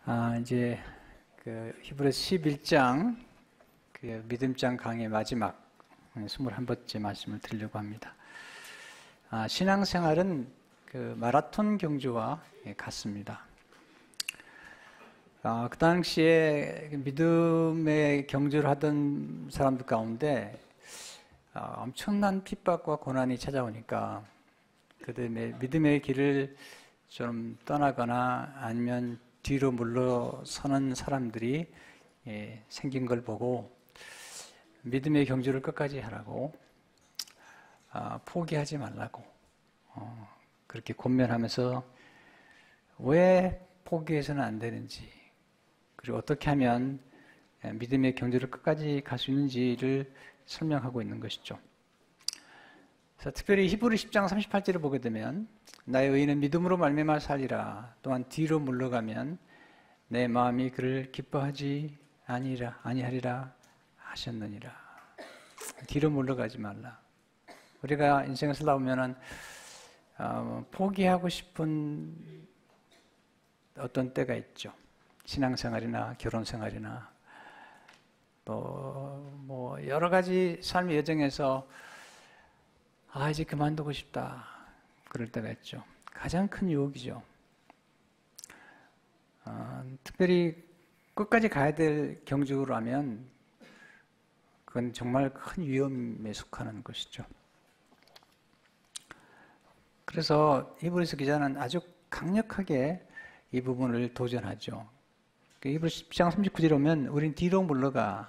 이제 그 히브리서 11장 그 믿음장 강의 마지막 21번째 말씀을 드리려고 합니다. 신앙생활은 그 마라톤 경주와 같습니다. 그 당시에 믿음의 경주를 하던 사람들 가운데 엄청난 핍박과 고난이 찾아오니까 그들의 믿음의 길을 좀 떠나거나 아니면 뒤로 물러서는 사람들이 생긴 걸 보고 믿음의 경주를 끝까지 하라고 포기하지 말라고 그렇게 권면하면서 왜 포기해서는 안 되는지, 그리고 어떻게 하면 믿음의 경주를 끝까지 갈 수 있는지를 설명하고 있는 것이죠. 그래서 특별히 히브리 10장 38절을 보게 되면 나의 의인은 믿음으로 말미암아 살리라. 또한 뒤로 물러가면 내 마음이 그를 기뻐하지 아니하리라 하셨느니라. 뒤로 물러가지 말라. 우리가 인생을 살다 보면은 포기하고 싶은 어떤 때가 있죠. 신앙생활이나 결혼생활이나 또 뭐 여러 가지 삶의 여정에서 이제 그만두고 싶다 그럴 때가 있죠. 가장 큰 유혹이죠. 특별히 끝까지 가야 될 경주라면 그건 정말 큰 위험에 속하는 것이죠. 그래서 히브리서 기자는 아주 강력하게 이 부분을 도전하죠. 히브리서 10장 39절에 오면 우린 뒤로 물러가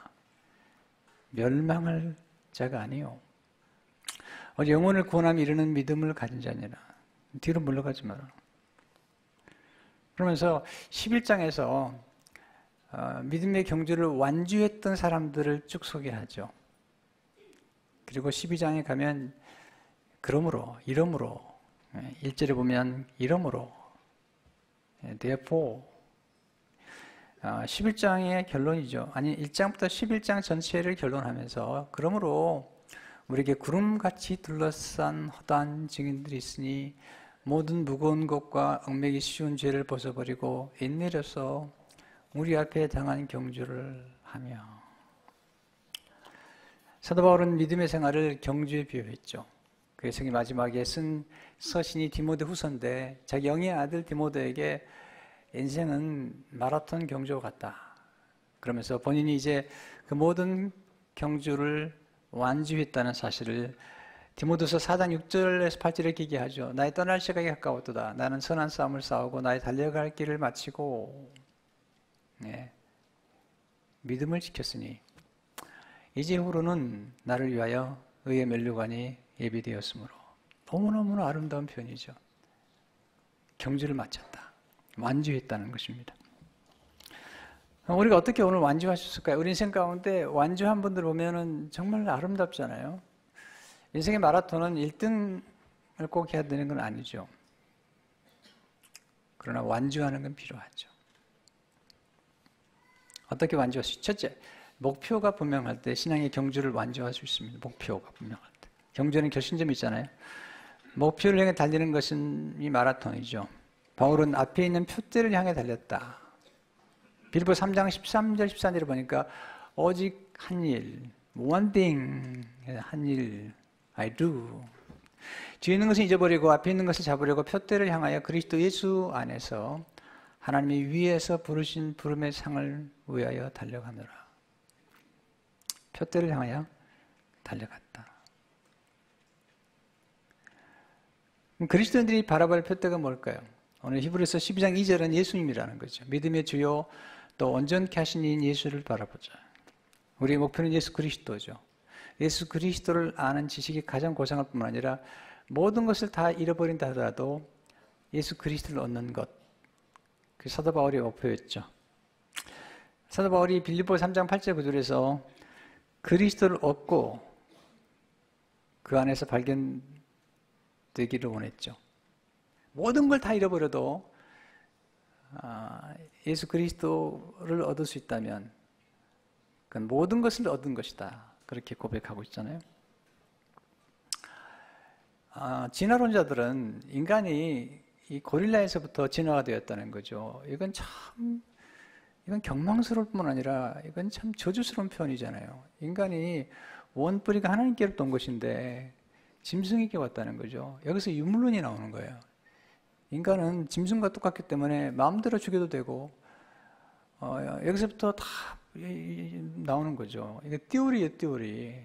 멸망할 자가 아니요 영혼을 구원함에 이르는 믿음을 가진 자니라. 뒤로 물러가지 마라. 그러면서 11장에서 믿음의 경주를 완주했던 사람들을 쭉 소개하죠. 그리고 12장에 가면 그러므로, 이러므로, 1절에 보면 이러므로, therefore, 11장의 결론이죠. 아니 1장부터 11장 전체를 결론하면서 그러므로 우리에게 구름같이 둘러싼 허다한 증인들이 있으니 모든 무거운 것과 얽매기 쉬운 죄를 벗어버리고 인내려서 우리 앞에 당한 경주를 하며. 사도 바울은 믿음의 생활을 경주에 비유했죠. 그래서 마지막에 쓴 서신이 디모데후서인데 자기 영의 아들 디모데에게 인생은 마라톤 경주 같다. 그러면서 본인이 이제 그 모든 경주를 완주했다는 사실을 디모데후서 4장 6절에서 8절에 이렇게 얘기하죠. 나의 떠날 시각이 가까웠도다. 나는 선한 싸움을 싸우고 나의 달려갈 길을 마치고 믿음을 지켰으니 이제후로는 나를 위하여 의의 면류관이 예비되었으므로. 너무너무 아름다운 표현이죠. 경주를 마쳤다. 완주했다는 것입니다. 우리가 어떻게 오늘 완주하셨을까요? 우리 인생 가운데 완주한 분들 보면은 정말 아름답잖아요. 인생의 마라톤은 1등을 꼭 해야 되는 건 아니죠. 그러나 완주하는 건 필요하죠. 어떻게 완주할 수 있죠? 첫째, 목표가 분명할 때 신앙의 경주를 완주할 수 있습니다. 목표가 분명할 때. 경주는 결심점이 있잖아요. 목표를 향해 달리는 것은 이 마라톤이죠. 바울은 앞에 있는 표대를 향해 달렸다. 빌보 3장 13절 14절을 보니까 오직 한 일, one thing, 한 일, I do. 뒤에 있는 것을 잊어버리고 앞에 있는 것을 잡으려고 표대를 향하여 그리스도 예수 안에서 하나님이 위에서 부르신 부름의 상을 위하여 달려가느라. 표대를 향하여 달려갔다. 그리스도인들이 바라볼 표대가 뭘까요? 오늘 히브리서 12장 2절은 예수님이라는 거죠. 믿음의 주요 또 온전케 하신 이인 예수를 바라보자. 우리의 목표는 예수 그리스도죠. 예수 그리스도를 아는 지식이 가장 고상할 뿐만 아니라 모든 것을 다 잃어버린다 하더라도 예수 그리스도를 얻는 것. 그 사도 바울의 목표였죠. 사도 바울이 빌립보 3장 8절 9절에서 그리스도를 얻고 그 안에서 발견되기를 원했죠. 모든 걸 다 잃어버려도 예수 그리스도를 얻을 수 있다면 그건 모든 것을 얻은 것이다. 그렇게 고백하고 있잖아요. 진화론자들은 인간이 이 고릴라에서부터 진화가 되었다는 거죠. 이건 참 이건 경망스러울 뿐만 아니라 이건 참 저주스러운 표현이잖아요. 인간이 원뿌리가 하나님께로부터 온 것인데 짐승에게 왔다는 거죠. 여기서 유물론이 나오는 거예요. 인간은 짐승과 똑같기 때문에 마음대로 죽여도 되고 여기서부터 다 나오는 거죠. 이게 띠오리예요, 띠오리.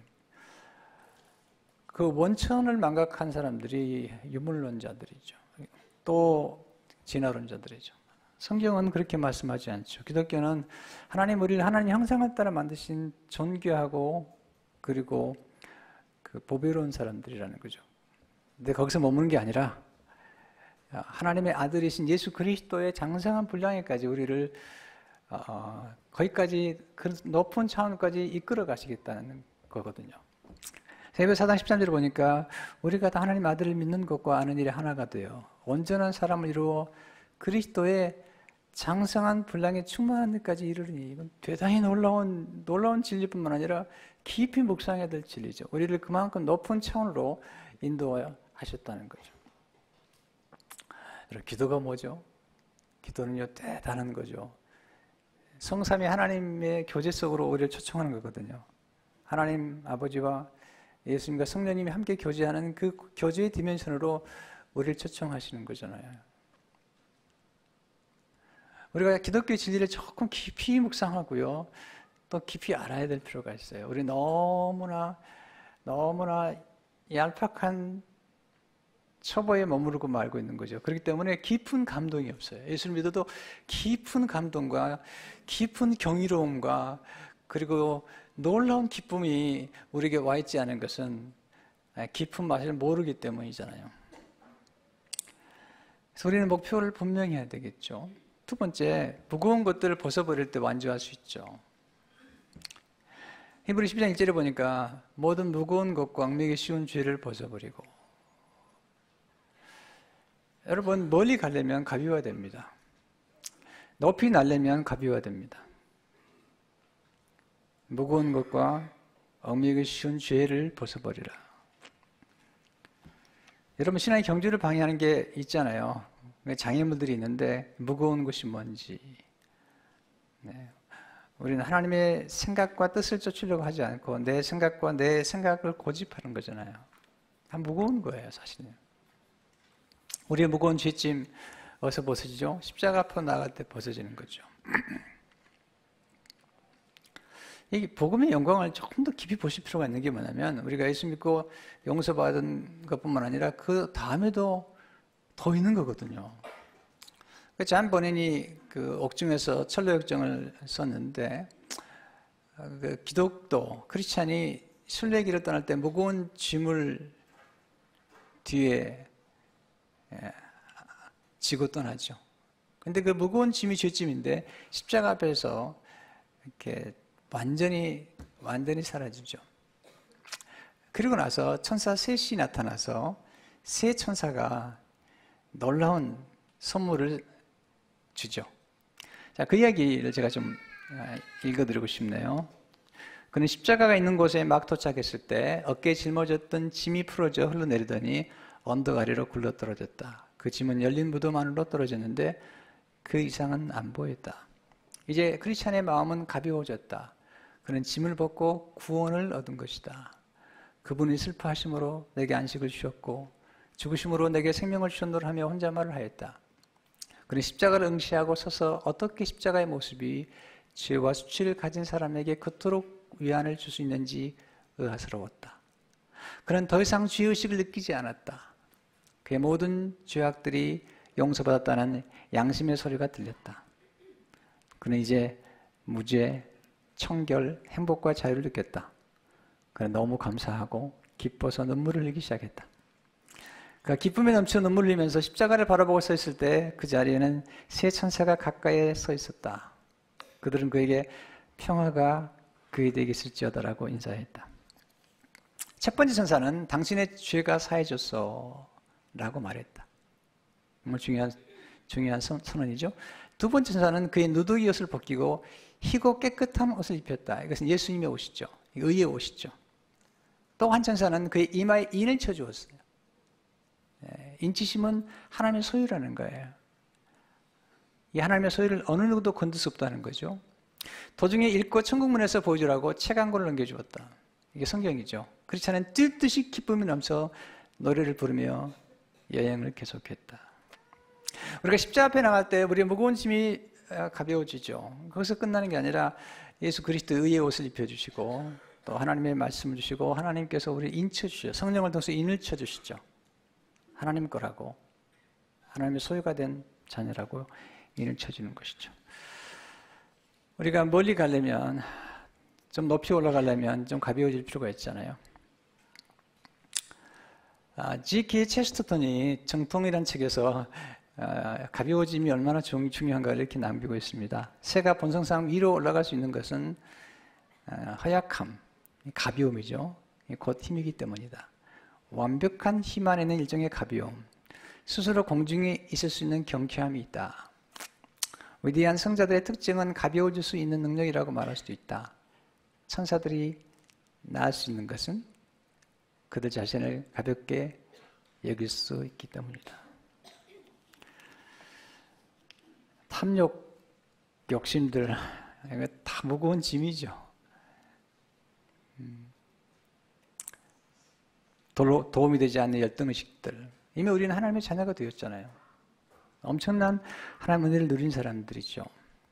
그 원천을 망각한 사람들이 유물론자들이죠. 또 진화론자들이죠. 성경은 그렇게 말씀하지 않죠. 기독교는 우리를 하나님 형상을 따라 만드신 존귀하고 그리고 그 보배로운 사람들이라는 거죠. 근데 거기서 머무는 게 아니라 하나님의 아들이신 예수 그리스도의 장성한 분량에까지 우리를 거기까지 그 높은 차원까지 이끌어 가시겠다는 거거든요. 에베소 4장 13절을 보니까 우리가 다 하나님 아들을 믿는 것과 아는 일이 하나가 되어 온전한 사람을 이루어 그리스도의 장성한 분량에 충만한 데까지 이르르니, 이건 대단히 놀라운 진리뿐만 아니라 깊이 묵상해야 될 진리죠. 우리를 그만큼 높은 차원으로 인도하셨다는 거죠. 여러분, 기도가 뭐죠? 기도는요, 대단한 거죠. 성삼위 하나님의 교제 속으로 우리를 초청하는 거거든요. 하나님 아버지와 예수님과 성령님이 함께 교제하는 그 교제의 디멘션으로 우리를 초청하시는 거잖아요. 우리가 기독교의 진리를 조금 깊이 묵상하고요, 또 깊이 알아야 될 필요가 있어요. 우리 너무나 얄팍한 초보에 머무르고 말고 있는 거죠. 그렇기 때문에 깊은 감동이 없어요. 예수를 믿어도 깊은 감동과 깊은 경이로움과 그리고 놀라운 기쁨이 우리에게 와 있지 않은 것은 깊은 맛을 모르기 때문이잖아요. 그래서 우리는 목표를 분명히 해야 되겠죠. 두 번째, 무거운 것들을 벗어버릴 때 완주할 수 있죠. 히브리 12장 1절에 보니까 모든 무거운 것과 얽매기 쉬운 죄를 벗어버리고, 여러분, 멀리 가려면 가벼워야 됩니다. 높이 날려면 가벼워야 됩니다. 무거운 것과 얽매기 쉬운 죄를 벗어버리라. 여러분, 신앙의 경주를 방해하는 게 있잖아요. 장애물들이 있는데 무거운 것이 뭔지. 우리는 하나님의 생각과 뜻을 쫓으려고 하지 않고 내 생각과 내 생각을 고집하는 거잖아요. 다 무거운 거예요, 사실은. 우리의 무거운 죄짐 어디서 벗어지죠? 십자가 앞으로 나갈 때 벗어지는 거죠. 이 복음의 영광을 조금 더 깊이 보실 필요가 있는 게 뭐냐면, 우리가 예수 믿고 용서받은 것뿐만 아니라 그 다음에도 더 있는 거거든요. 잔 버넨이 그 옥중에서 철로역정을 썼는데, 그 기독도 크리스찬이 순례길을 떠날 때 무거운 짐을 뒤에 지고 떠나죠. 근데 그 무거운 짐이 죄짐인데 십자가 앞에서 이렇게 완전히 사라지죠. 그리고 나서 천사 셋이 나타나서 세 천사가 놀라운 선물을 주죠. 자, 그 이야기를 제가 좀 읽어드리고 싶네요. 그는 십자가가 있는 곳에 막 도착했을 때 어깨에 짊어졌던 짐이 풀어져 흘러내리더니 언덕 아래로 굴러떨어졌다. 그 짐은 열린 무덤 안으로 떨어졌는데 그 이상은 안 보였다. 이제 크리스찬의 마음은 가벼워졌다. 그는 짐을 벗고 구원을 얻은 것이다. 그분이 슬퍼하심으로 내게 안식을 주셨고 죽으심으로 내게 생명을 주셨노라 하며 혼자 말을 하였다. 그는 십자가를 응시하고 서서 어떻게 십자가의 모습이 죄와 수치를 가진 사람에게 그토록 위안을 줄 수 있는지 의아스러웠다. 그는 더 이상 죄의식을 느끼지 않았다. 그의 모든 죄악들이 용서받았다는 양심의 소리가 들렸다. 그는 이제 무죄, 청결, 행복과 자유를 느꼈다. 그는 너무 감사하고 기뻐서 눈물을 흘리기 시작했다. 그가 기쁨에 넘쳐 눈물을 흘리면서 십자가를 바라보고 서 있을 때 그 자리에는 세 천사가 가까이에 서 있었다. 그들은 그에게 평화가 그에게 있을지어다라고 인사했다. 첫 번째 천사는 당신의 죄가 사해졌어 라고 말했다. 정말 중요한 선언이죠. 두 번째 천사는 그의 누더기 옷을 벗기고 희고 깨끗한 옷을 입혔다. 이것은 예수님의 옷이죠. 의의 옷이죠. 또 한 천사는 그의 이마에 인을 쳐주었어요. 인치심은 하나님의 소유라는 거예요. 이 하나님의 소유를 어느 누구도 건들 수 없다는 거죠. 도중에 읽고 천국문에서 보여주라고 책 한 권을 넘겨주었다. 이게 성경이죠. 그렇지 않은 뛸 듯이 기쁨이 넘쳐 노래를 부르며 여행을 계속했다. 우리가 십자가 앞에 나갈 때 우리의 무거운 짐이 가벼워지죠. 거기서 끝나는 게 아니라 예수 그리스도의 의의 옷을 입혀주시고 또 하나님의 말씀을 주시고 하나님께서 우리를 인쳐주시죠. 성령을 통해서 인을 쳐주시죠. 하나님 거라고, 하나님의 소유가 된 자녀라고 인을 쳐주는 것이죠. 우리가 멀리 가려면, 좀 높이 올라가려면 좀 가벼워질 필요가 있잖아요. G.K. 체스터턴이 정통이라는 책에서 가벼워짐이 얼마나 중요한가를 이렇게 남기고 있습니다. 새가 본성상 위로 올라갈 수 있는 것은 허약함, 가벼움이죠. 곧 힘이기 때문이다. 완벽한 힘 안에는 일종의 가벼움, 스스로 공중에 있을 수 있는 경쾌함이 있다. 위대한 성자들의 특징은 가벼워질 수 있는 능력이라고 말할 수도 있다. 천사들이 나을 수 있는 것은 그들 자신을 가볍게 여길 수 있기 때문이다. 탐욕, 욕심들, 다 무거운 짐이죠. 도움이 되지 않는 열등의식들. 이미 우리는 하나님의 자녀가 되었잖아요. 엄청난 하나님의 은혜를 누린 사람들이죠.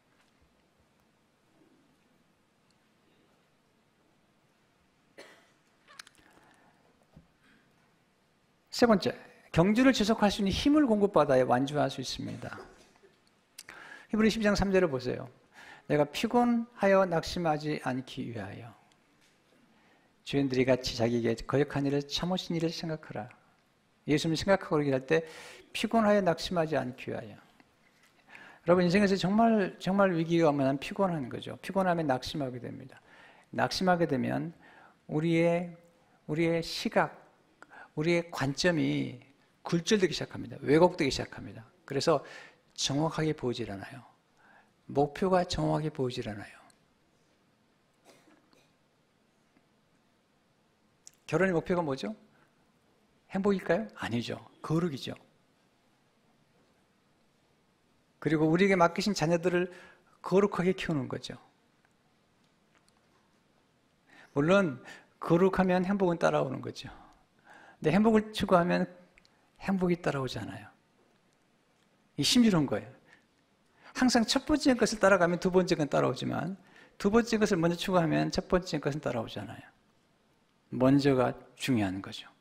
세 번째, 경주를 지속할 수 있는 힘을 공급받아야 완주할 수 있습니다. 히브리 12장 3절을 보세요. 내가 피곤하여 낙심하지 않기 위하여 주인들이 같이 자기에게 거역한 일을 참으신 일을 생각하라. 예수님을 생각하고 일할 때 피곤하여 낙심하지 않기 위하여. 여러분 인생에서 정말 위기가 오면 피곤한 거죠. 피곤하면 낙심하게 됩니다. 낙심하게 되면 우리의 시각, 우리의 관점이 굴절되기 시작합니다. 왜곡되기 시작합니다. 그래서 정확하게 보이질 않아요. 목표가 정확하게 보이질 않아요. 결혼의 목표가 뭐죠? 행복일까요? 아니죠. 거룩이죠. 그리고 우리에게 맡기신 자녀들을 거룩하게 키우는 거죠. 물론 거룩하면 행복은 따라오는 거죠. 근데 행복을 추구하면 행복이 따라오지 않아요. 이 신비로운 거예요. 항상 첫 번째 것을 따라가면 두 번째 건 따라오지만 두 번째 것을 먼저 추구하면 첫 번째 것은 따라오지 않아요. 먼저가 중요한 거죠.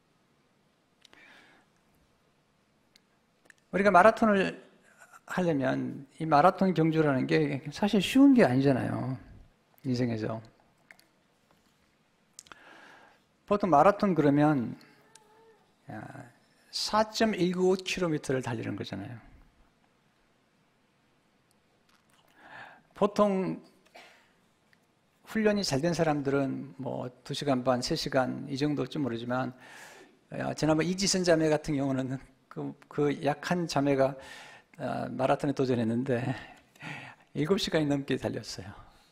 우리가 마라톤을 하려면 이 마라톤 경주라는 게 사실 쉬운 게 아니잖아요. 인생에서. 보통 마라톤 그러면 4.195km를 달리는 거잖아요. 보통 훈련이 잘 된 사람들은 뭐 2시간 반, 3시간 이 정도일지 모르지만 지난번 이지선 자매 같은 경우는 그 약한 자매가 마라톤에 도전했는데 7시간이 넘게 달렸어요.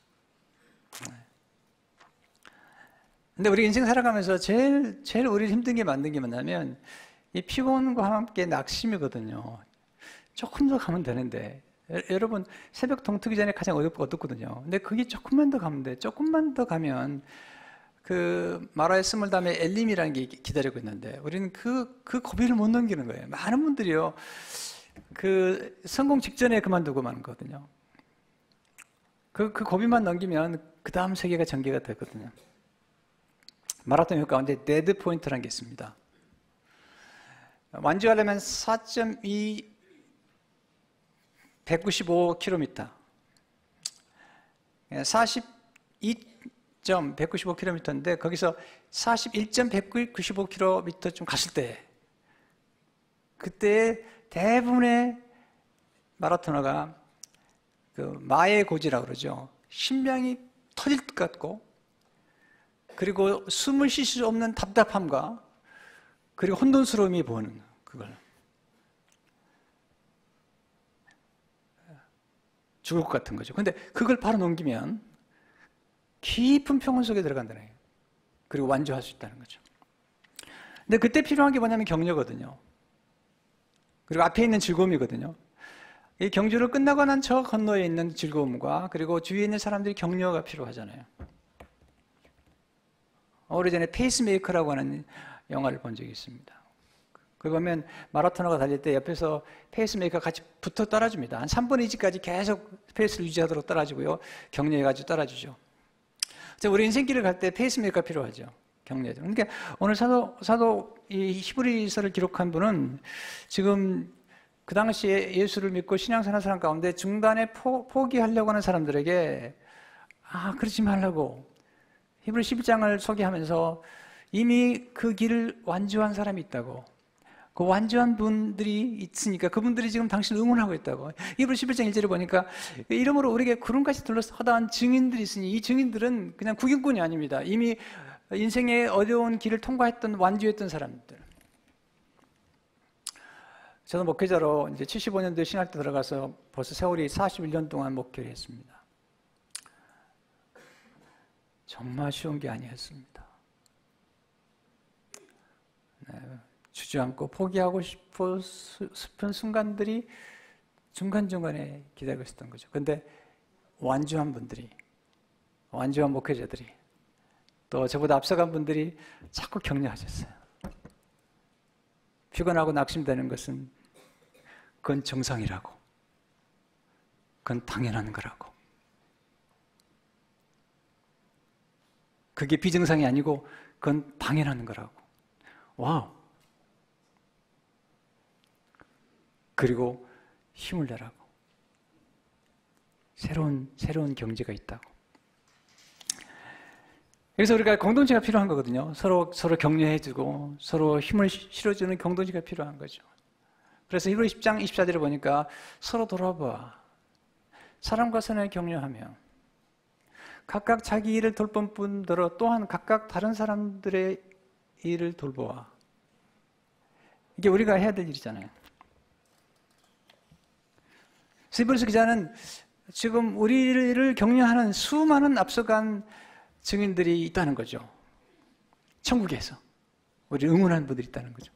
근데 우리 인생 살아가면서 제일 우리를 힘든 게 만든 게 뭐냐면 이 피곤과 함께 낙심이거든요. 조금 더 가면 되는데 여러분 새벽 동트기 전에 가장 어둡거든요. 근데 그게 조금만 더 가면 돼. 조금만 더 가면 그 마라의 스물 다음에 엘림이라는 게 기다리고 있는데 우리는 그 고비를 못 넘기는 거예요. 많은 분들이요 그 성공 직전에 그만두고 마는 거거든요. 그 고비만 넘기면 그 다음 세계가 전개가 되거든요. 마라톤 효과 가운데 데드 포인트라는 게 있습니다. 완주하려면 195km 42.195km인데 거기서 41.195km 갔을 때 그때 대부분의 마라토너가 그 마의 고지라고 그러죠. 심장이 터질 것 같고 그리고 숨을 쉴 수 없는 답답함과 그리고 혼돈스러움이 보이는 그걸 죽을 것 같은 거죠. 근데 그걸 바로 넘기면 깊은 평온 속에 들어간다는 거예요. 그리고 완주할 수 있다는 거죠. 근데 그때 필요한 게 뭐냐면 격려거든요. 그리고 앞에 있는 즐거움이거든요. 이 경주를 끝나고 난 저 건너에 있는 즐거움과 그리고 주위에 있는 사람들이 격려가 필요하잖아요. 오래전에 페이스메이커라고 하는 영화를 본 적이 있습니다. 그거 보면 마라토너가 달릴 때 옆에서 페이스메이커 같이 붙어 따라줍니다. 한 3분의 2까지 계속 페이스를 유지하도록 따라주고요. 격려해가지고 따라주죠. 우리 인생길을 갈 때 페이스메이커가 필요하죠. 격려죠. 그러니까 오늘 사도 이 히브리서를 기록한 분은 지금 그 당시에 예수를 믿고 신앙생활 하는 사람 가운데 중단에 포기하려고 하는 사람들에게 그러지 말라고 히브리 11장을 소개하면서 이미 그 길을 완주한 사람이 있다고, 그 완주한 분들이 있으니까 그분들이 지금 당신을 응원하고 있다고. 히브리 11장 1절에 보니까 이러므로 우리에게 구름같이 둘러서 허다한 증인들이 있으니 이 증인들은 그냥 구경꾼이 아닙니다. 이미 인생의 어려운 길을 통과했던, 완주했던 사람들. 저는 목회자로 이제 75년도에 신학대 들어가서 벌써 세월이 41년 동안 목회를 했습니다. 정말 쉬운 게 아니었습니다. 네, 주저앉고 포기하고 싶은 순간들이 중간중간에 기다리고 있었던 거죠. 근데 완주한 분들이, 완주한 목회자들이, 또 저보다 앞서간 분들이 자꾸 격려하셨어요. 피곤하고 낙심되는 것은 그건 정상이라고, 그건 당연한 거라고, 그게 비정상이 아니고 그건 당연한 거라고. 와우. 그리고 힘을 내라고. 새로운 경제가 있다고. 그래서 우리가 공동체가 필요한 거거든요. 서로 격려해주고 서로 힘을 실어주는 공동체가 필요한 거죠. 그래서 히브리 10장 24절을 보니까 서로 돌아봐. 사람과 선을 격려하며 각각 자기 일을 돌볼 뿐더러 또한 각각 다른 사람들의 일을 돌보아. 이게 우리가 해야 될 일이잖아요. 히브리서 기자는 지금 우리를 격려하는 수많은 앞서간 증인들이 있다는 거죠. 천국에서 우리를 응원하는 분들이 있다는 거죠.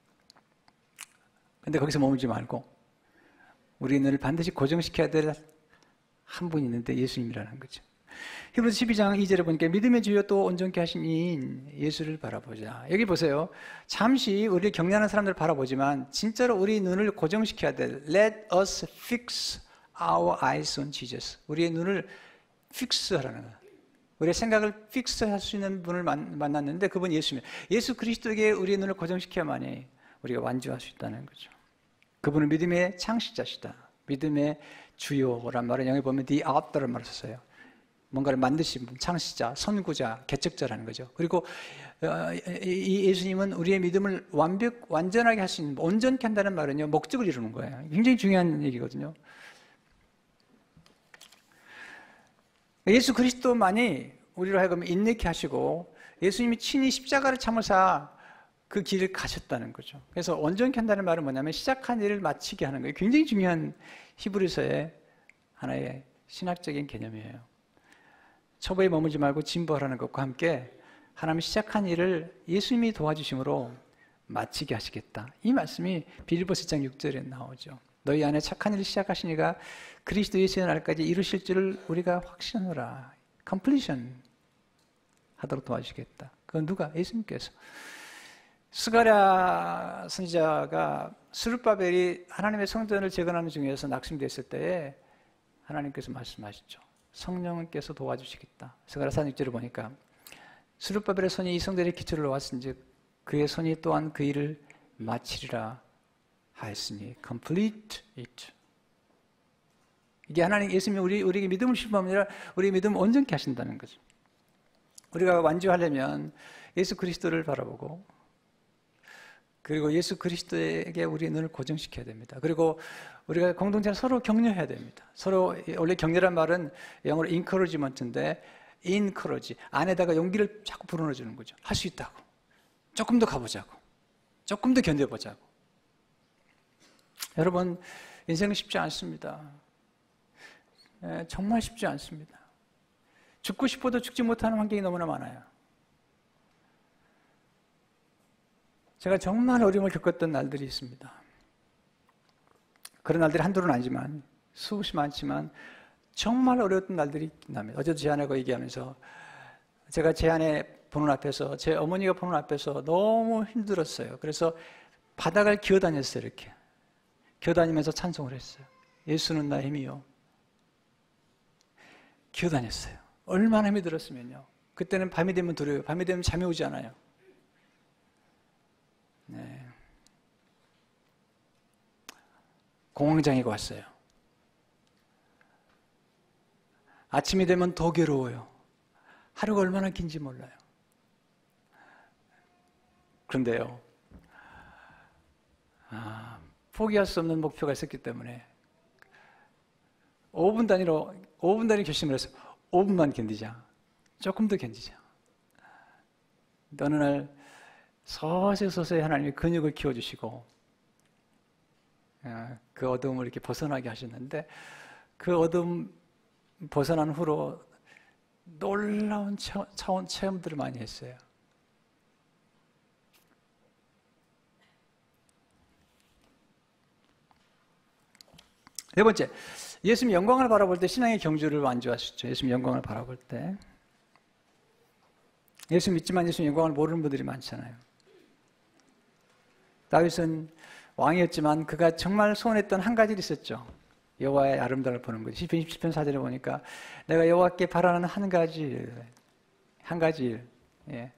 근데 거기서 머물지 말고 우리는 반드시 고정시켜야 될 한 분이 있는데 예수님이라는 거죠. 히브리서 12장 2절에 보니까 믿음의 주여 또 온전케 하신 이인 예수를 바라보자. 여기 보세요. 잠시 우리를 격려하는 사람들을 바라보지만 진짜로 우리 눈을 고정시켜야 될 Let us fix our eyes on Jesus. 우리의 눈을 픽스하라는 거예요. 우리의 생각을 픽스할 수 있는 분을 만났는데 그분 예수입니다. 예수 그리스도에게 우리의 눈을 고정시켜야만이 우리가 완주할 수 있다는 거죠. 그분은 믿음의 창시자시다. 믿음의 주요란 말은 영어에 보면 the author란 말을 썼어요. 뭔가를 만드신 분, 창시자, 선구자, 개척자라는 거죠. 그리고 이 예수님은 우리의 믿음을 완전하게 할 수 있는, 온전케 한다는 말은요, 목적을 이루는 거예요. 굉장히 중요한 얘기거든요. 예수 그리스도만이 우리로 하여금 인내케 하시고 예수님이 친히 십자가를 참으사 그 길을 가셨다는 거죠. 그래서 온전케 한다는 말은 뭐냐면 시작한 일을 마치게 하는 거예요. 굉장히 중요한 히브리서의 하나의 신학적인 개념이에요. 초보에 머물지 말고 진보하라는 것과 함께 하나님이 시작한 일을 예수님이 도와주심으로 마치게 하시겠다. 이 말씀이 빌립보서 1장 6절에 나오죠. 너희 안에 착한 일을 시작하신 이가 그리스도 예수의 날까지 이루실 줄을 우리가 확신하노라. completion 하도록 도와주시겠다. 그건 누가? 예수님께서. 스가랴 선지자가 스룹바벨이 하나님의 성전을 재건하는 중에서 낙심됐을 때에 하나님께서 말씀하시죠. 성령께서 도와주시겠다. 스가랴 4:6절을 보니까 스룹바벨의 손이 이 성전의 기초를 놓았은즉 그의 손이 또한 그 일을 마치리라 하였으니 complete it. 이게 하나님 예수님이 우리에게 믿음을 심으면 아니라 우리의 믿음을 온전케 하신다는 거죠. 우리가 완주하려면 예수 그리스도를 바라보고 그리고 예수 그리스도에게 우리의 눈을 고정시켜야 됩니다. 그리고 우리가 공동체는 서로 격려해야 됩니다. 서로 원래 격려란 말은 영어로 encouragement인데 encourage 안에다가 용기를 자꾸 불어넣어 주는 거죠. 할 수 있다고. 조금 더 가보자고. 조금 더 견뎌보자고. 여러분 인생은 쉽지 않습니다. 정말 쉽지 않습니다. 죽고 싶어도 죽지 못하는 환경이 너무나 많아요. 제가 정말 어려움을 겪었던 날들이 있습니다. 그런 날들이 한둘은 아니지만 수없이 많지만 정말 어려웠던 날들이 납니다. 어제도 제 아내가 얘기하면서 제가 제 아내 보는 앞에서 제 어머니가 보는 앞에서 너무 힘들었어요. 그래서 바닥을 기어다녔어요. 이렇게 기어다니면서 찬송을 했어요. 예수는 나의 힘이요. 기어다녔어요. 얼마나 힘이 들었으면요. 그때는 밤이 되면 두려워요. 밤이 되면 잠이 오지 않아요. 네. 공황장애가 왔어요. 아침이 되면 더 괴로워요. 하루가 얼마나 긴지 몰라요. 그런데요, 포기할 수 없는 목표가 있었기 때문에 5분 단위 결심을 해서 5분만 견디자. 조금 더 견디자. 어느 날 서서히 하나님이 근육을 키워주시고 그 어둠을 이렇게 벗어나게 하셨는데 그 어둠 벗어난 후로 놀라운 체험들을 많이 했어요. 네 번째, 예수님 영광을 바라볼 때 신앙의 경주를 완주하셨죠. 예수님 영광을 바라볼 때. 예수 믿지만 예수님 영광을 모르는 분들이 많잖아요. 다윗은 왕이었지만 그가 정말 소원했던 한 가지가 있었죠. 여호와의 아름다움을 보는 거죠. 시편 27편 4절에 보니까 내가 여호와께 바라는 한 가지 일. 예.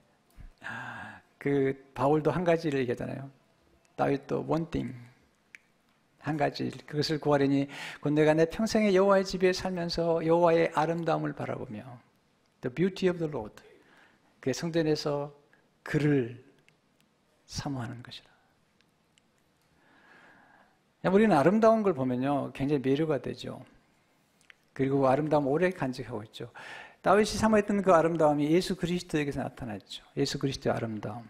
그 바울도 한 가지를 얘기하잖아요. 다윗도 one thing. 한 가지 일. 그것을 구하려니 곧 내가 내 평생에 여호와의 집에 살면서 여호와의 아름다움을 바라보며 the beauty of the Lord. 그 성전에서 그를 사모하는 것이다. 우리는 아름다운 걸 보면요, 굉장히 매료가 되죠. 그리고 아름다움 오래 간직하고 있죠. 다윗이 사모했던 그 아름다움이 예수 그리스도에게서 나타났죠. 예수 그리스도의 아름다움.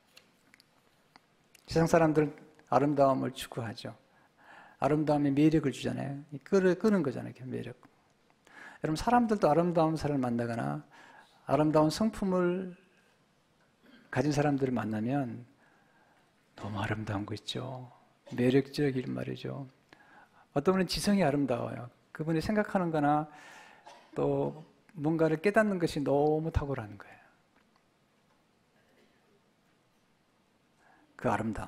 세상 사람들은 아름다움을 추구하죠. 아름다움에 매력을 주잖아요. 끄는 거잖아요, 매력. 여러분, 사람들도 아름다운 사람을 만나거나 아름다운 성품을 가진 사람들을 만나면 너무 아름다운 거 있죠. 매력적인 말이죠. 어떤 분은 지성이 아름다워요. 그분이 생각하는 거나 또 뭔가를 깨닫는 것이 너무 탁월한 거예요. 그 아름다움.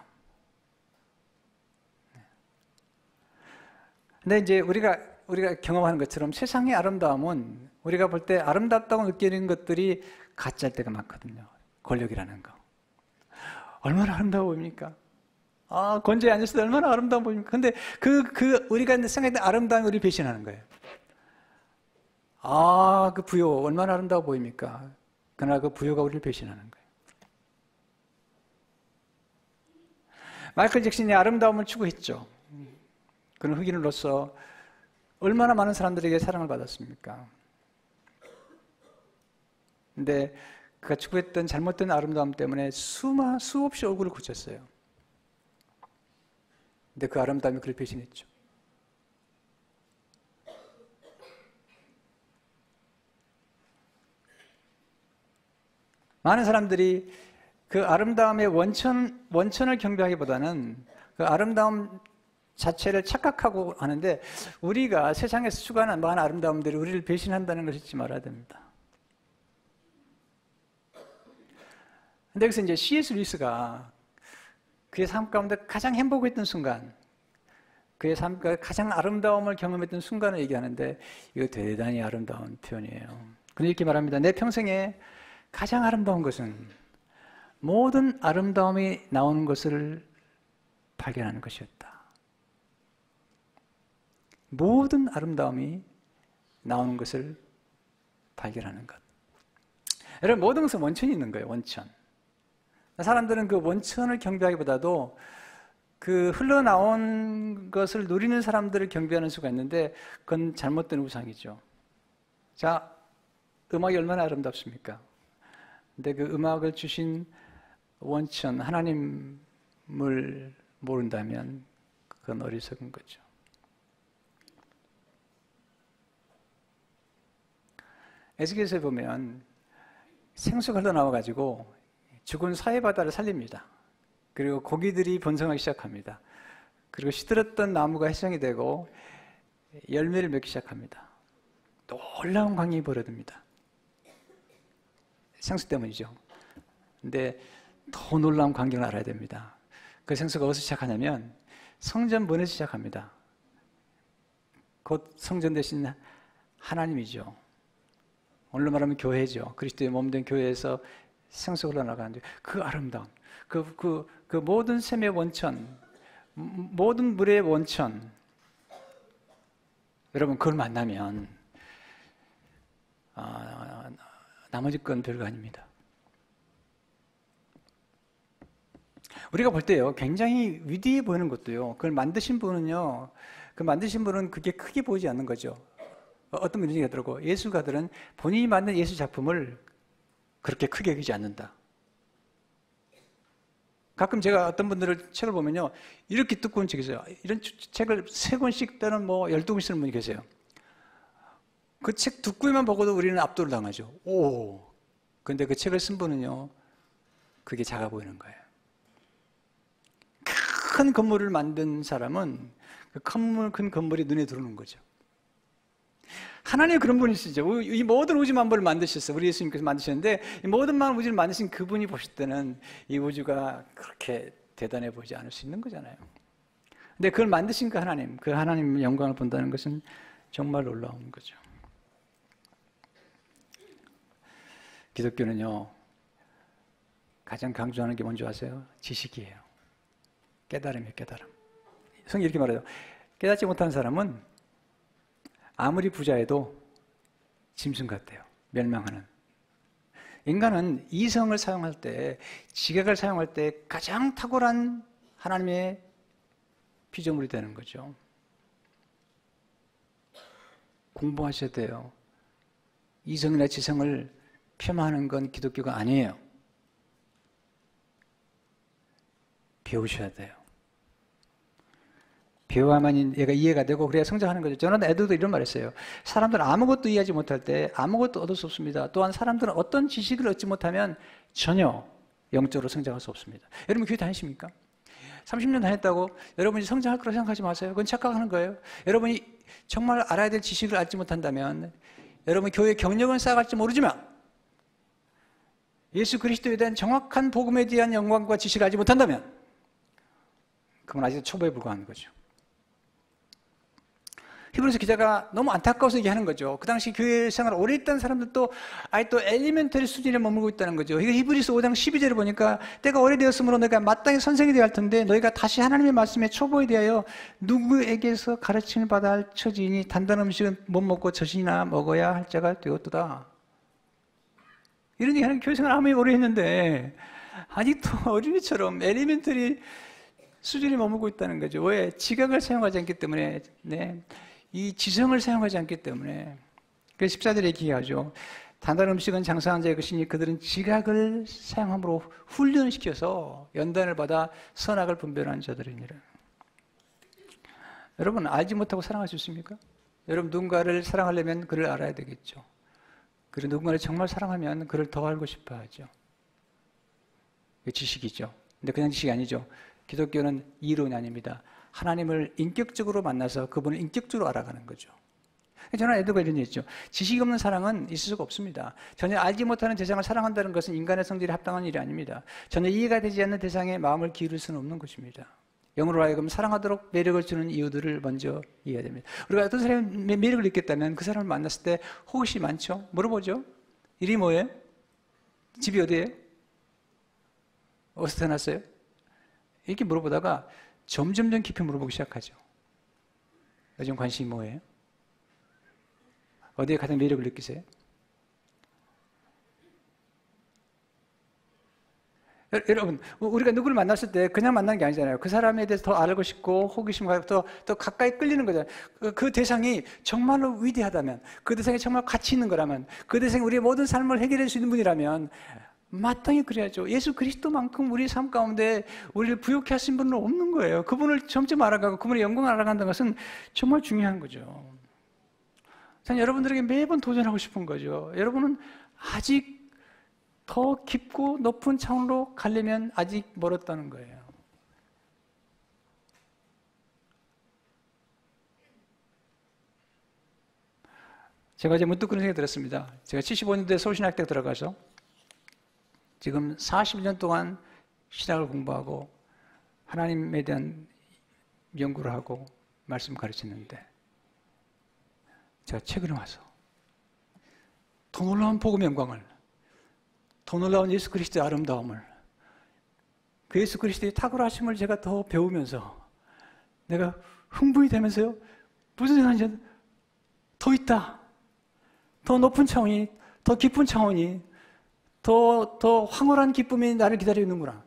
근데 이제 우리가 경험하는 것처럼 세상의 아름다움은 우리가 볼 때 아름답다고 느끼는 것들이 가짜일 때가 많거든요. 권력이라는 거. 얼마나 아름다워 보입니까? 건조에 앉았을 때 얼마나 아름다워 보입니까? 근데 우리가 생각했던 아름다움이 우리 배신하는 거예요. 그 부요, 얼마나 아름다워 보입니까? 그러나 그 부요가 우리를 배신하는 거예요. 마이클 잭슨이 아름다움을 추구했죠. 그는 흑인으로서 얼마나 많은 사람들에게 사랑을 받았습니까? 근데 그가 추구했던 잘못된 아름다움 때문에 수없이 얼굴을 고쳤어요. 근데 그 아름다움이 그를 배신했죠. 많은 사람들이 그 아름다움의 원천을 경배하기보다는 그 아름다움 자체를 착각하고 하는데 우리가 세상에서 추구하는 많은 아름다움들이 우리를 배신한다는 것을 잊지 말아야 됩니다. 근데 여기서 이제 C.S. 루이스가 그의 삶 가운데 가장 행복했던 순간, 그의 삶 가운데 가장 아름다움을 경험했던 순간을 얘기하는데 이거 대단히 아름다운 표현이에요. 그는 이렇게 말합니다. 내 평생에 가장 아름다운 것은 모든 아름다움이 나오는 것을 발견하는 것이었다. 모든 아름다움이 나오는 것을 발견하는 것. 여러분, 모든 것은 원천이 있는 거예요. 원천. 사람들은 그 원천을 경배하기보다도 그 흘러나온 것을 누리는 사람들을 경배하는 수가 있는데 그건 잘못된 우상이죠. 자, 음악이 얼마나 아름답습니까? 근데 그 음악을 주신 원천, 하나님을 모른다면 그건 어리석은 거죠. 에스겔서에 보면 생수가 흘러나와가지고 죽은 사해 바다를 살립니다. 그리고 고기들이 번성하기 시작합니다. 그리고 시들었던 나무가 해성이 되고 열매를 맺기 시작합니다. 놀라운 광경이 벌어집니다. 생수 때문이죠. 근데 더 놀라운 광경을 알아야 됩니다. 그 생수가 어디서 시작하냐면 성전문에서 시작합니다. 곧 성전 대신 하나님이죠. 오늘로 말하면 교회죠. 그리스도의 몸된 교회에서 생수가 흘러나가는데 그 아름다운 그 모든 샘의 원천, 모든 물의 원천, 여러분 그걸 만나면 나머지 건 별거 아닙니다. 우리가 볼 때요, 굉장히 위대해 보이는 것도요, 그걸 만드신 분은요, 그 만드신 분은 그게 크게 보이지 않는 거죠. 어떤 분이 얘기하더라고. 예술가들은 본인이 만든 예술 작품을 그렇게 크게 여기지 않는다. 가끔 제가 어떤 분들을 책을 보면요, 이렇게 두꺼운 책이 있어요. 이런 책을 3권씩 또는 뭐 12권 쓰는 분이 계세요. 그 책 두꺼이만 보고도 우리는 압도를 당하죠. 오! 근데 그 책을 쓴 분은요, 그게 작아 보이는 거예요. 큰 건물을 만든 사람은 그 큰 건물이 눈에 들어오는 거죠. 하나님이 그런 분이시죠. 이 모든 우주 만물을 만드셨어요. 우리 예수님께서 만드셨는데 이 모든 우주를 만드신 그분이 보실 때는 이 우주가 그렇게 대단해 보이지 않을 수 있는 거잖아요. 근데 그걸 만드신 그 하나님 영광을 본다는 것은 정말 놀라운 거죠. 기독교는요, 가장 강조하는 게 뭔지 아세요? 지식이에요. 깨달음이에요, 깨달음. 성경이 이렇게 말해요. 깨닫지 못한 사람은 아무리 부자해도 짐승 같대요. 멸망하는. 인간은 이성을 사용할 때, 지각을 사용할 때 가장 탁월한 하나님의 피조물이 되는 거죠. 공부하셔야 돼요. 이성이나 지성을 폄하하는 건 기독교가 아니에요. 배우셔야 돼요. 배워야만 얘가 이해가 되고 그래야 성장하는 거죠. 저는 애들도 이런 말 했어요. 사람들은 아무것도 이해하지 못할 때 아무것도 얻을 수 없습니다. 또한 사람들은 어떤 지식을 얻지 못하면 전혀 영적으로 성장할 수 없습니다. 여러분 교회 다니십니까? 30년 다녔다고 여러분이 성장할 거라고 생각하지 마세요. 그건 착각하는 거예요. 여러분이 정말 알아야 될 지식을 알지 못한다면, 여러분 교회 경력은 쌓아갈지 모르지만 예수 그리스도에 대한 정확한 복음에 대한 영광과 지식을 알지 못한다면 그건 아직 초보에 불과한 거죠. 히브리서 기자가 너무 안타까워서 얘기하는 거죠. 그 당시 교회 생활 오래 했던 사람들도 아직도 엘리멘터리 수준에 머물고 있다는 거죠. 이거 히브리서 5장 12절을 보니까 때가 오래되었으므로 너희가 마땅히 선생이 되어야 할 텐데 너희가 다시 하나님의 말씀에 초보에 대하여 누구에게서 가르침을 받아야 할 처지이니 단단한 음식은 못 먹고 젖이나 먹어야 할 자가 되었도다. 이런 얘기하는 교회 생활 아무리 오래 했는데 아직도 어린이처럼 엘리멘터리 수준에 머물고 있다는 거죠. 왜? 지각을 사용하지 않기 때문에, 네. 이 지성을 사용하지 않기 때문에. 그래서 14절에 얘기하죠. 단단한 음식은 장사한 자의 것이니 그들은 지각을 사용함으로 훈련시켜서 연단을 받아 선악을 분별하는 자들이니라. 여러분, 알지 못하고 사랑할 수 있습니까? 여러분, 누군가를 사랑하려면 그를 알아야 되겠죠. 그리고 누군가를 정말 사랑하면 그를 더 알고 싶어 하죠. 이게 지식이죠. 근데 그냥 지식이 아니죠. 기독교는 이론이 아닙니다. 하나님을 인격적으로 만나서 그분을 인격적으로 알아가는 거죠. 저는 애들과 이런 얘기했죠. 지식이 없는 사랑은 있을 수가 없습니다. 전혀 알지 못하는 대상을 사랑한다는 것은 인간의 성질에 합당한 일이 아닙니다. 전혀 이해가 되지 않는 대상에 마음을 기울일 수는 없는 것입니다. 영으로 하여금 사랑하도록 매력을 주는 이유들을 먼저 이해해야 됩니다. 우리가 어떤 사람의 매력을 느꼈다면 그 사람을 만났을 때 호기심이 많죠? 물어보죠. 이름이 뭐예요? 집이 어디예요? 어디서 태어났어요? 이렇게 물어보다가 점점 깊이 물어보기 시작하죠. 요즘 관심이 뭐예요? 어디에 가장 매력을 느끼세요? 여러분, 우리가 누구를 만났을 때 그냥 만난 게 아니잖아요. 그 사람에 대해서 더 알고 싶고 호기심을 갖고 더 가까이 끌리는 거잖아요. 그 대상이 정말로 위대하다면, 그 대상이 정말 가치 있는 거라면, 그 대상이 우리의 모든 삶을 해결할 수 있는 분이라면 마땅히 그래야죠. 예수 그리스도만큼 우리 삶 가운데 우리를 부욕해 하신 분은 없는 거예요. 그분을 점점 알아가고 그분의 영광을 알아간다는 것은 정말 중요한 거죠. 저는 여러분들에게 매번 도전하고 싶은 거죠. 여러분은 아직 더 깊고 높은 차원으로 가려면 아직 멀었다는 거예요. 제가 이제 문득 그런 생각이 들었습니다. 제가 75년도에 서울신학대에 들어가서 지금 40년 동안 신학을 공부하고 하나님에 대한 연구를 하고 말씀 가르쳤는데 제가 최근에 와서 더 놀라운 복음의 영광을, 더 놀라운 예수 그리스도의 아름다움을, 그 예수 그리스도의 탁월하심을 제가 더 배우면서 내가 흥분이 되면서요, 무슨 생각인지 더 있다, 더 높은 차원이, 더 깊은 차원이, 더 황홀한 기쁨이 나를 기다리고 있는구나.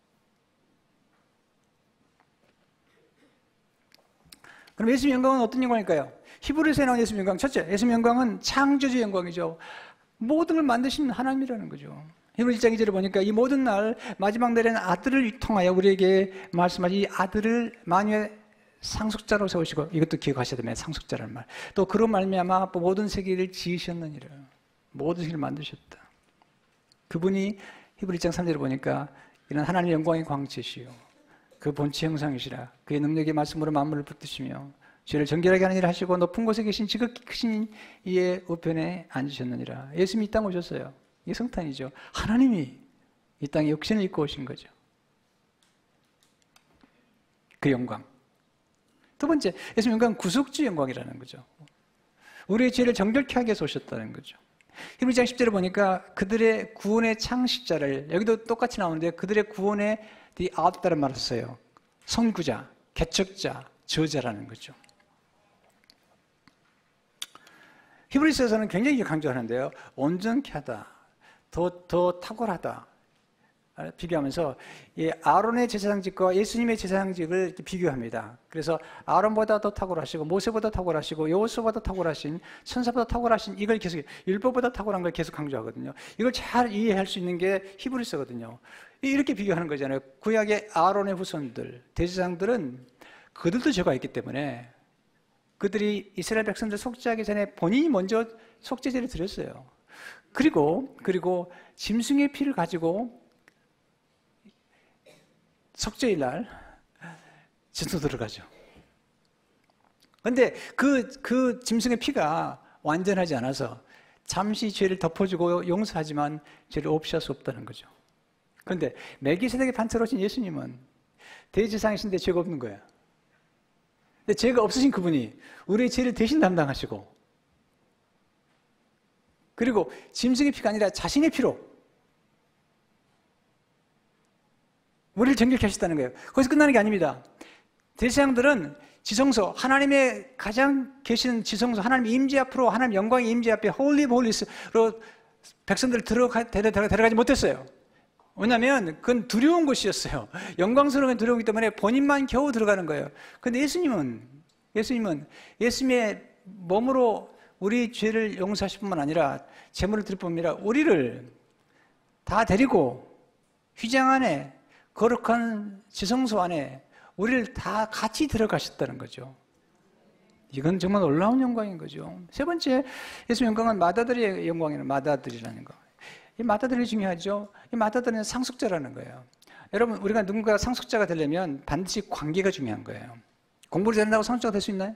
그럼 예수님의 영광은 어떤 영광일까요? 히브리서에 나온 예수님의 영광, 첫째, 예수님의 영광은 창조주의 영광이죠. 모든 걸 만드신 하나님이라는 거죠. 히브리 1장 2절을 보니까 이 모든 날 마지막 날에는 아들을 통하여 우리에게 말씀하신 이 아들을 만유의 상속자로 세우시고, 이것도 기억하셔야 됩니다. 상속자라는 말. 또 그로 말미암아 모든 세계를 지으셨느니라. 모든 세계를 만드셨다. 그분이 히브리 1장 3절을 보니까 이런 하나님의 영광의 광채시요 그 본체 형상이시라. 그의 능력의 말씀으로 만물을 붙드시며 죄를 정결하게 하는 일을 하시고 높은 곳에 계신 지극히 크신 이의 우편에 앉으셨느니라. 예수님이 이 땅 오셨어요. 이게 성탄이죠. 하나님이 이 땅에 육신을 입고 오신 거죠. 그 영광. 두 번째, 예수님 영광은 구속주의 영광이라는 거죠. 우리의 죄를 정결케 하기 위해서 오셨다는 거죠. 히브리서 10절을 보니까 그들의 구원의 창식자를, 여기도 똑같이 나오는데 그들의 구원의 the author라는 말을 써요. 선구자, 개척자, 저자라는 거죠. 히브리서에서는 굉장히 강조하는데요. 온전케 하다, 더 탁월하다 비교하면서 이 아론의 제사장직과 예수님의 제사장직을 이렇게 비교합니다. 그래서 아론보다 더 탁월하시고 모세보다 탁월하시고 여호수아보다 탁월하신, 천사보다 탁월하신, 이걸 계속 율법보다 탁월한 걸 계속 강조하거든요. 이걸 잘 이해할 수 있는 게 히브리서거든요. 이렇게 비교하는 거잖아요. 구약의 아론의 후손들, 대제사장들은 그들도 죄가 있기 때문에 그들이 이스라엘 백성들 속죄하기 전에 본인이 먼저 속죄제를 드렸어요. 그리고 짐승의 피를 가지고 속죄일 날 진도 들어가죠. 그런데 그 짐승의 피가 완전하지 않아서 잠시 죄를 덮어주고 용서하지만 죄를 없애할 수 없다는 거죠. 그런데 멜기세덱의 판처로 오신 예수님은 대제사장이신데 죄가 없는 거예요. 근데 죄가 없으신 그분이 우리의 죄를 대신 담당하시고, 그리고 짐승의 피가 아니라 자신의 피로 우리를 정결케 하셨다는 거예요. 거기서 끝나는 게 아닙니다. 대제사장들은 지성소, 하나님의 가장 계시는 지성소, 하나님의 임재 앞으로, 하나님 영광의 임재 앞에 홀리 오브 홀리스로 백성들을 데려가지 못했어요. 왜냐하면 그건 두려운 곳이었어요. 영광스러운 두려우기 때문에 본인만 겨우 들어가는 거예요. 그런데 예수님은 예수님의 몸으로 우리 죄를 용서하실 뿐만 아니라 제물을 드릴 뿐만 아니라 우리를 다 데리고 휘장 안에, 거룩한 지성소 안에 우리를 다 같이 들어가셨다는 거죠. 이건 정말 놀라운 영광인 거죠. 세 번째, 예수 영광은 맏아들의 영광이라는, 맏아들이라는 거. 이 맏아들이 중요하죠. 이 맏아들은 상속자라는 거예요. 여러분, 우리가 누군가 상속자가 되려면 반드시 관계가 중요한 거예요. 공부를 잘한다고 상속자가 될 수 있나요?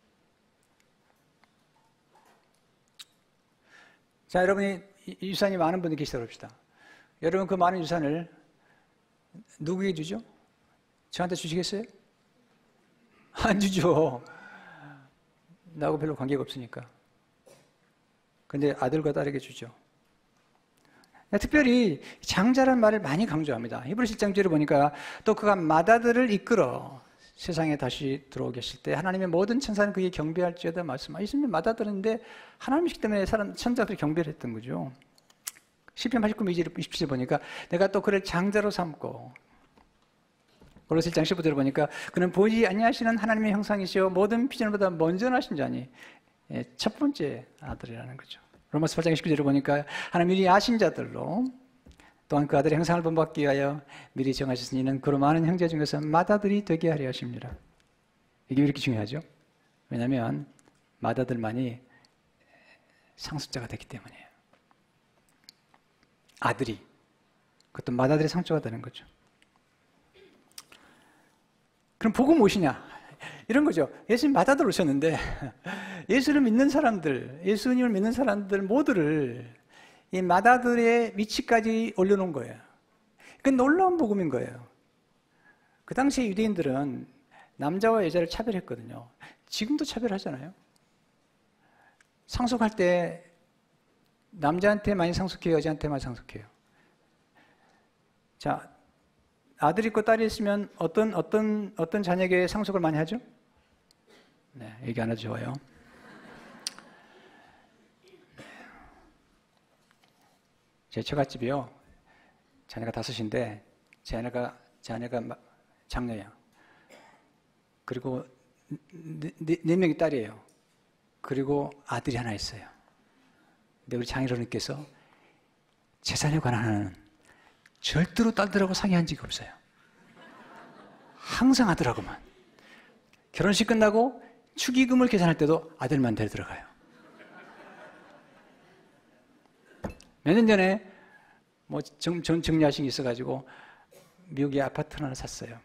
자, 여러분이 유산이 많은 분이 계시다고 합시다. 여러분 그 많은 유산을 누구에게 주죠? 저한테 주시겠어요? 안 주죠. 나하고 별로 관계가 없으니까. 근데 아들과 딸에게 주죠. 특별히 장자라는 말을 많이 강조합니다. 히브리서 1장절을 보니까 또 그가 맏아들을 이끌어 세상에 다시 들어오게 하실 때 하나님의 모든 천사는 그에게 경배할지어다 말씀하셨습니다. 예수님이 맏아들인데 하나님이시기 때문에 천사들이 경배를 했던 거죠. 시편 89편 2절 27절 보니까 내가 또 그를 장자로 삼고, 골로새 1장 15절을 보니까 그는 보이지 아니하시는 하나님의 형상이시오 모든 피조물보다 먼저 나신 자니, 첫 번째 아들이라는 거죠. 로마서 8장 19절을 보니까 하나님 미리 아신 자들로 또한 그 아들의 형상을 본받기 위하여 미리 정하셨으니 이는 그로 많은 형제 중에서 맏아들이 되게 하려 하십니다. 이게 왜 이렇게 중요하죠? 왜냐하면 맏아들만이 상속자가 됐기 때문이에요. 아들이, 그것도 맏아들의 상속자가 되는 거죠. 그럼 복은 무엇이냐? 이런 거죠. 예수님 마다들 오셨는데 예수를 믿는 사람들, 예수님을 믿는 사람들 모두를 이 마다들의 위치까지 올려놓은 거예요. 그 놀라운 복음인 거예요. 그 당시에 유대인들은 남자와 여자를 차별했거든요. 지금도 차별하잖아요. 상속할 때 남자한테 많이 상속해요, 여자한테 많이 상속해요. 자, 아들 있고 딸이 있으면 어떤 자녀에게 상속을 많이 하죠? 네, 얘기 안 해도 좋아요. 제 처갓집이요. 자녀가 5인데 자녀가 장녀예요. 그리고 네 명이 딸이에요. 그리고 아들이 하나 있어요. 근데 우리 장인어른께서 재산에 관한 절대로 딸들하고 상의한 적이 없어요. 항상 아들하고만. 결혼식 끝나고 축의금을 계산할 때도 아들만 데려 들어가요. 몇 년 전에 뭐 정리하신 게 있어가지고 미국에 아파트 하나 샀어요.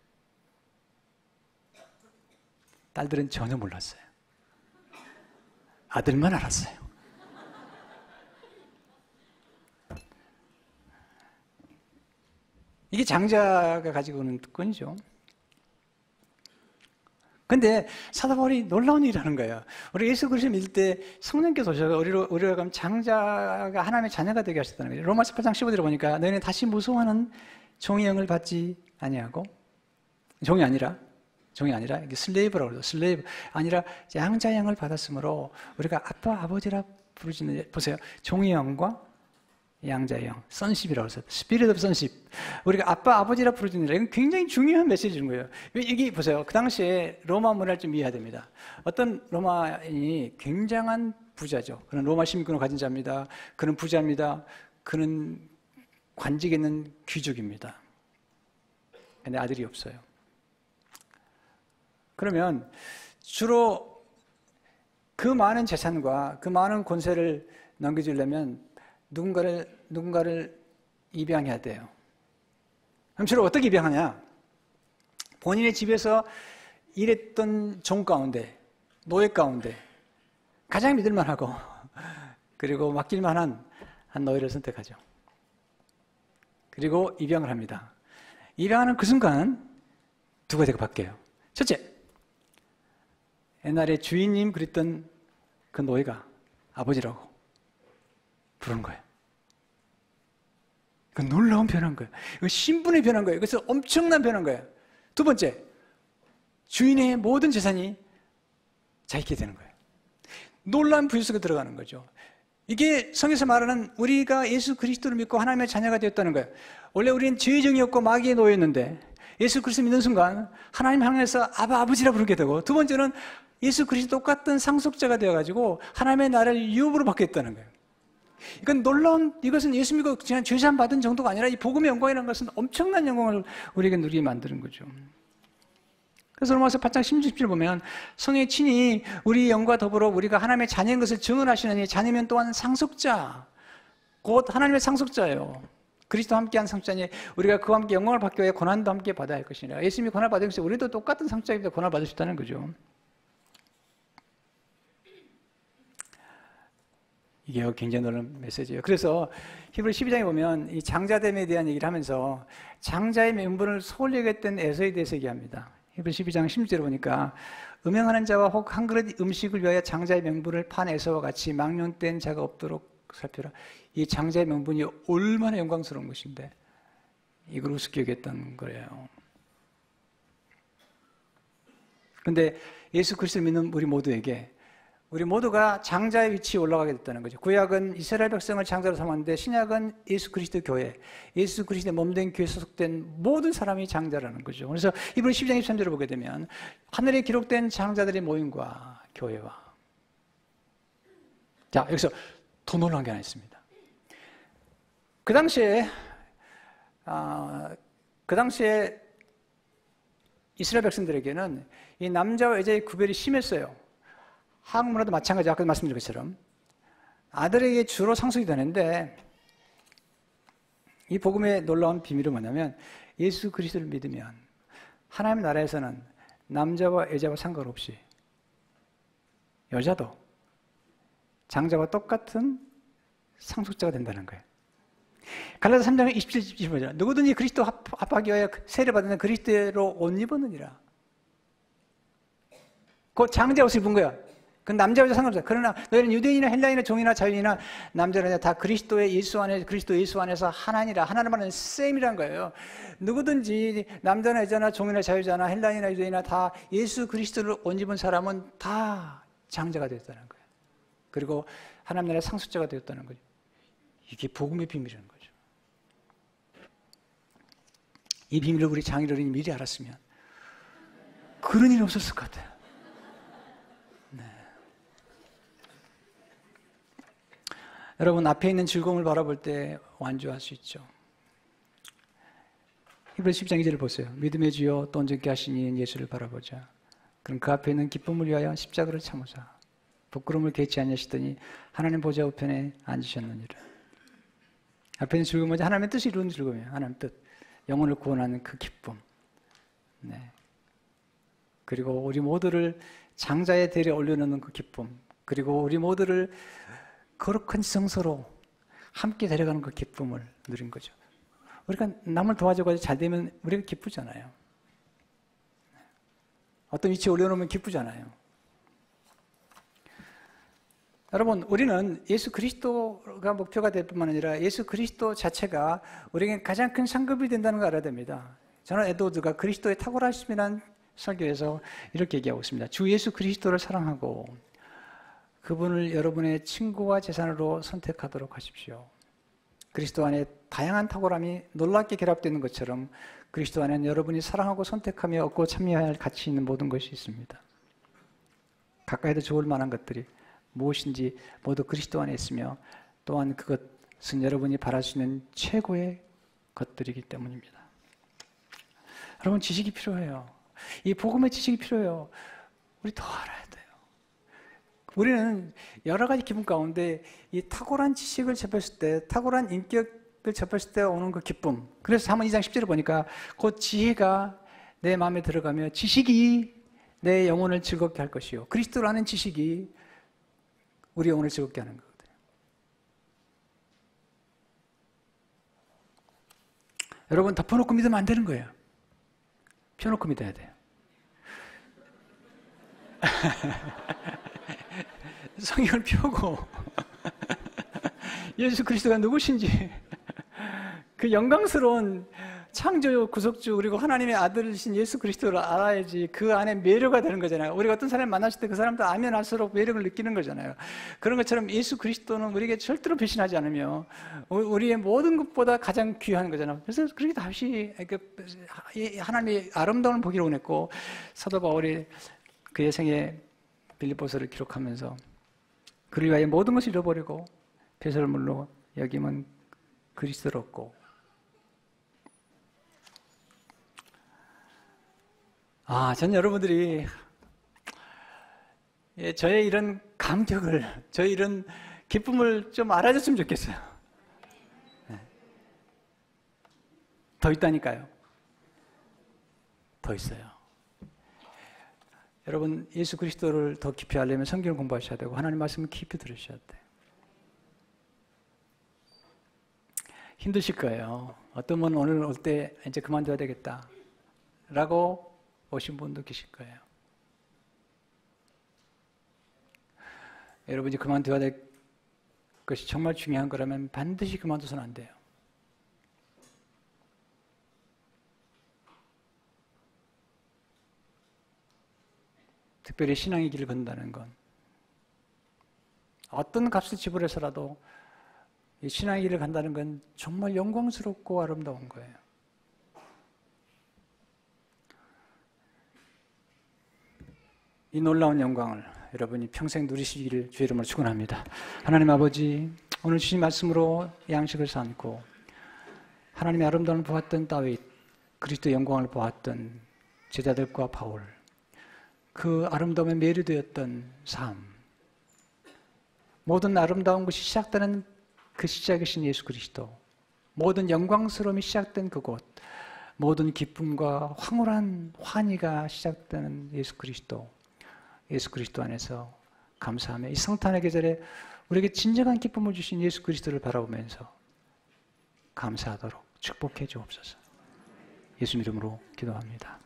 딸들은 전혀 몰랐어요. 아들만 알았어요. 이게 장자가 가지고 오는 특권이죠. 근데 사도 바울이 놀라운 일을 하는 거예요. 우리 예수 그리스도 믿을 때 성령께서 오셔서 우리가 그럼 장자가 하나님의 자녀가 되게 하셨다는 거예요. 로마서 8장 15절에 보니까 너희는 다시 무소하는 종의 영을 받지 아니하고 종이 아니라 이게 슬레이브라고 그러죠. 슬레이브 아니라 양자의 영을 받았으므로 우리가 아빠 아버지라 부르짖는 보세요. 종의 영과 양자의 영, 선십이라고 해서 스피릿 오브 선십. 우리가 아빠 아버지라 부르짖느라 이건 굉장히 중요한 메시지인 거예요. 여기 보세요. 그 당시에 로마 문화를 좀 이해해야 됩니다. 어떤 로마인이 굉장한 부자죠. 그는 로마 시민권을 가진 자입니다. 그는 부자입니다. 그는 관직 있는 귀족입니다. 근데 아들이 없어요. 그러면 주로 그 많은 재산과 그 많은 권세를 넘겨주려면 누군가를 입양해야 돼요. 그럼 주로 어떻게 입양하냐? 본인의 집에서 일했던 종 가운데, 노예 가운데 가장 믿을만하고 그리고 맡길만한 한 노예를 선택하죠. 그리고 입양을 합니다. 입양하는 그 순간 두 가지가 바뀌어요. 첫째, 옛날에 주인님 그랬던 그 노예가 아버지라고 부르는 거예요. 그 놀라운 변화인 거예요. 이거 신분의 변화인 거예요. 그래서 엄청난 변화인 거예요. 두 번째, 주인의 모든 재산이 자기게 되는 거예요. 놀라운 부유 속에 들어가는 거죠. 이게 성에서 말하는 우리가 예수 그리스도를 믿고 하나님의 자녀가 되었다는 거예요. 원래 우리는 죄의 정이었고 마귀의 노예였는데 예수 그리스도 믿는 순간 하나님 향해서 아버지라 부르게 되고, 두 번째는 예수 그리스도 똑같은 상속자가 되어가지고 하나님의 나라를 유업으로 받게 됐다는 거예요. 이건 이것은 예수 믿고 그냥 죄사함 받은 정도가 아니라 이 복음의 영광이라는 것은 엄청난 영광을 우리에게 누리게 만드는 거죠. 그래서 로마서 8장 16절 보면 성령이 친히 우리 영과 더불어 우리가 하나님의 자녀인 것을 증언하시느니 자녀면 또한 상속자, 곧 하나님의 상속자예요. 그리스도와 함께한 상속자니 우리가 그와 함께 영광을 받기 위해 고난도 함께 받아야 할 것이니라. 예수님이 고난을 받으면서 우리도 똑같은 상속자입니다. 고난을 받을 수 있다는 거죠. 이게 굉장히 놀라운 메시지예요. 그래서 히브리 12장에 보면 이 장자됨에 대한 얘기를 하면서 장자의 명분을 소홀히 여겼던 에서에 대해서 얘기합니다. 히브리 12장 16절에 보니까 음행하는 자와 혹 한 그릇 음식을 위하여 장자의 명분을 판 에서와 같이 망령된 자가 없도록 살펴라. 이 장자의 명분이 얼마나 영광스러운 것인데 이걸 우습게 여겼던 거예요. 그런데 예수 그리스도를 믿는 우리 모두가 장자의 위치에 올라가게 됐다는 거죠. 구약은 이스라엘 백성을 장자로 삼았는데 신약은 예수 그리스도 교회, 예수 그리스도의 몸된 교회에 소속된 모든 사람이 장자라는 거죠. 그래서 이번 12장 23절을 보게 되면 하늘에 기록된 장자들의 모임과 교회와, 자, 여기서 더 놀라운 게 하나 있습니다. 그 당시에 이스라엘 백성들에게는 이 남자와 여자의 구별이 심했어요. 한국 문화도 마찬가지, 아까 말씀드린 것처럼 아들에게 주로 상속이 되는데, 이 복음의 놀라운 비밀은 뭐냐면 예수 그리스도를 믿으면 하나님의 나라에서는 남자와 여자와 상관없이 여자도 장자와 똑같은 상속자가 된다는 거예요. 갈라디아 3장 27, 25절 누구든지 그리스도 합하기 위하여 세례받는 그리스도로 옷 입었느니라. 그 장자 옷을 입은 거야. 그 남자 여자 상관없어. 그러나 너희는 유대인이나 헬라인이나 종이나 자유인이나 남자나 여자 다 그리스도 예수 안에서 하나니라. 하나는 말은 셈이란 거예요. 누구든지 남자나 여자나 종이나 자유자나 헬라인이나 유대인이나 다 예수 그리스도를 옷 입은 사람은 다 장자가 되었다는 거예요. 그리고 하나님 나라의 상속자가 되었다는 거죠. 이게 복음의 비밀이라는 거죠. 이 비밀을 우리 장인어른이 미리 알았으면 그런 일이 없었을 것 같아요. 네. 여러분, 앞에 있는 즐거움을 바라볼 때 완주할 수 있죠. 히브리서 10장 2절을 보세요. 믿음의 주여 또 온전케 하신 이인 예수를 바라보자. 그럼 그 앞에 있는 기쁨을 위하여 십자가를 참으사 부끄러움을 개치 아니하시더니 하나님 보좌 우편에 앉으셨느니라. 앞에 있는 즐거움은 하나님의 뜻이 이루는 즐거움이에요. 하나님의 뜻, 영혼을 구원하는 그 기쁨. 네. 그리고 우리 모두를 장자의 대리에 올려놓는 그 기쁨. 그리고 우리 모두를 거룩한 성소로 함께 데려가는 그 기쁨을 누린 거죠. 우리가 남을 도와줘가지고 잘 되면 우리가 기쁘잖아요. 어떤 위치에 올려놓으면 기쁘잖아요. 여러분, 우리는 예수 그리스도가 목표가 될 뿐만 아니라 예수 그리스도 자체가 우리에게 가장 큰 상급이 된다는 걸 알아야 됩니다. 저는 에드워드가 그리스도의 탁월하심이라는 설교에서 이렇게 얘기하고 있습니다. 주 예수 그리스도를 사랑하고 그분을 여러분의 친구와 재산으로 선택하도록 하십시오. 그리스도 안에 다양한 탁월함이 놀랍게 결합되는 것처럼 그리스도 안에는 여러분이 사랑하고 선택하며 얻고 참여해야 할 가치 있는 모든 것이 있습니다. 가까이도 좋을 만한 것들이 무엇인지 모두 그리스도 안에 있으며 또한 그것은 여러분이 바랄 수 있는 최고의 것들이기 때문입니다. 여러분, 지식이 필요해요. 이 복음의 지식이 필요해요. 우리 더 알아야 돼요. 우리는 여러 가지 기분 가운데 이 탁월한 지식을 접했을 때, 탁월한 인격을 접했을 때 오는 그 기쁨. 그래서 사문 2장 10절을 보니까 그 지혜가 내 마음에 들어가며 지식이 내 영혼을 즐겁게 할 것이요. 그리스도를 아는 지식이 우리 영혼을 즐겁게 하는 거거든요. 여러분, 덮어놓고 믿으면 안 되는 거예요. 펴놓고 믿어야 돼요. 성경을 펴고 예수 그리스도가 누구신지 그 영광스러운 창조 구속주 그리고 하나님의 아들이신 예수 그리스도를 알아야지 그 안에 매료가 되는 거잖아요. 우리가 어떤 사람을 만났을 때 그 사람도 알면 알수록 매력을 느끼는 거잖아요. 그런 것처럼 예수 그리스도는 우리에게 절대로 배신하지 않으며 우리의 모든 것보다 가장 귀한 거잖아요. 그래서 그렇게 다시 하나님의 아름다운 보기를 원했고 사도 바울이 그의 생애 빌립보서를 기록하면서 그를 위하여 모든 것을 잃어버리고 배설물로 여김은 그리스도를 얻고 전 여러분들이 저의 이런 감격을, 저의 이런 기쁨을 좀 알아줬으면 좋겠어요. 더 있다니까요. 더 있어요. 여러분, 예수 그리스도를 더 깊이 알려면 성경을 공부하셔야 되고 하나님 말씀을 깊이 들으셔야 돼요. 힘드실 거예요. 어떤 분은 오늘 올 때 이제 그만둬야 되겠다 라고 오신 분도 계실 거예요. 여러분이 그만둬야 될 것이 정말 중요한 거라면 반드시 그만둬서는 안 돼요. 특별히 신앙의 길을 건다는 건 어떤 값을 지불해서라도 이 신앙의 길을 간다는 건 정말 영광스럽고 아름다운 거예요. 이 놀라운 영광을 여러분이 평생 누리시기를 주의 이름으로 축원합니다. 하나님 아버지, 오늘 주신 말씀으로 양식을 삼고 하나님의 아름다움을 보았던 다윗, 그리스도의 영광을 보았던 제자들과 바울, 그 아름다움에 매료되었던 삶, 모든 아름다운 것이 시작되는 그 시작이신 예수 그리스도, 모든 영광스러움이 시작된 그곳, 모든 기쁨과 황홀한 환희가 시작되는 예수 그리스도 안에서 감사하며 이 성탄의 계절에 우리에게 진정한 기쁨을 주신 예수 그리스도를 바라보면서 감사하도록 축복해 주옵소서. 예수 이름으로 기도합니다.